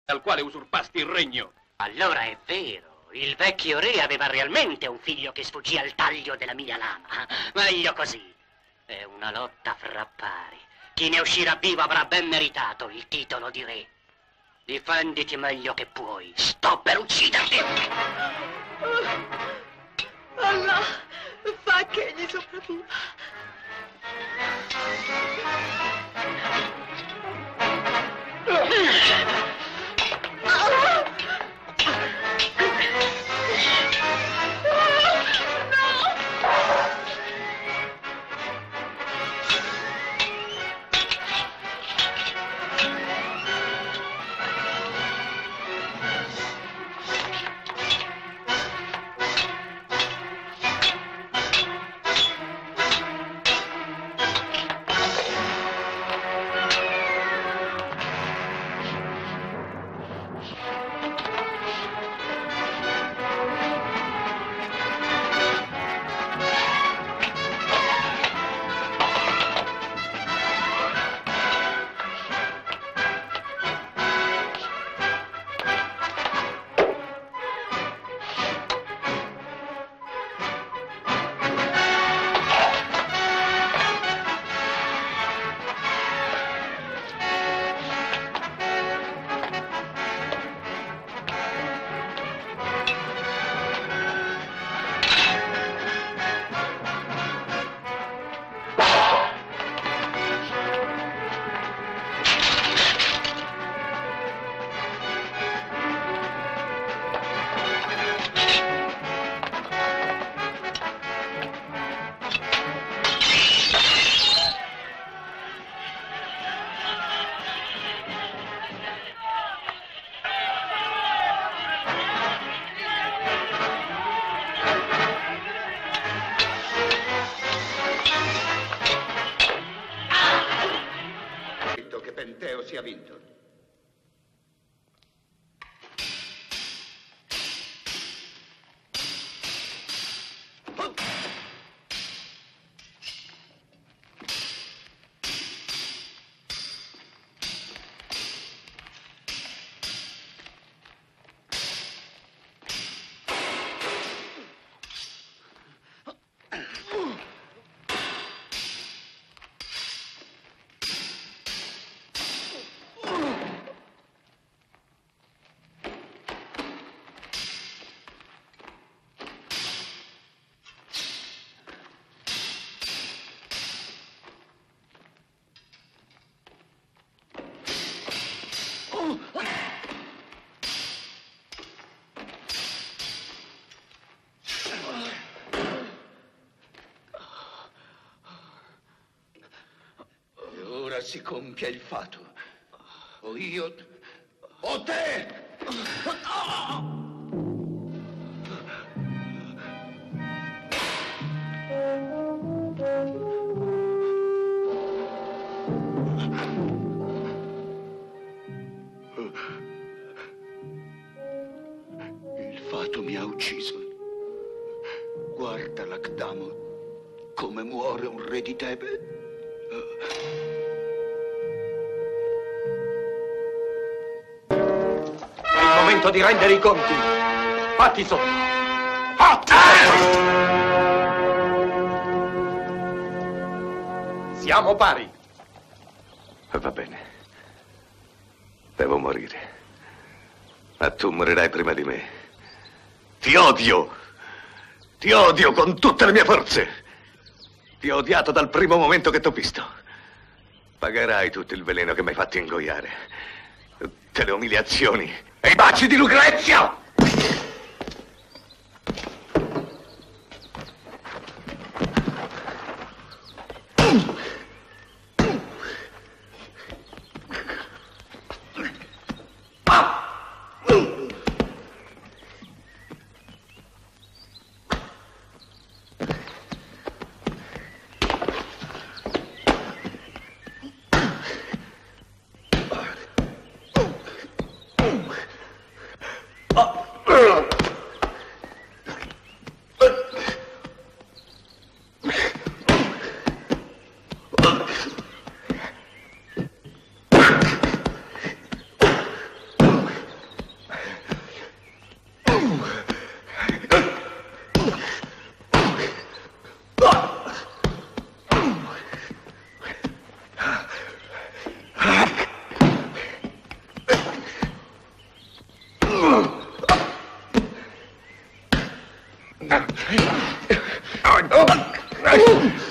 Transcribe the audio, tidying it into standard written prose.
al quale usurpasti il regno. Allora è vero, il vecchio re aveva realmente un figlio che sfuggì al taglio della mia lama. Meglio così. È una lotta fra pari. Chi ne uscirà vivo avrà ben meritato il titolo di re. Difenditi meglio che puoi. Sto per ucciderti. Allah, fa che egli sopravviva. Penteo sia vinto. E ora si compie il fato. O io o te! Il fato mi ha ucciso. Guarda l'Akdamo come muore un re di Tebe. È il momento di rendere i conti. Fatti sotto. Fatti sotto. Siamo pari. Va bene. Devo morire. Ma tu morirai prima di me. Ti odio! Ti odio con tutte le mie forze! Ti ho odiato dal primo momento che t'ho visto. Pagherai tutto il veleno che mi hai fatto ingoiare. Tutte le umiliazioni e i baci di Lucrezia! Oh.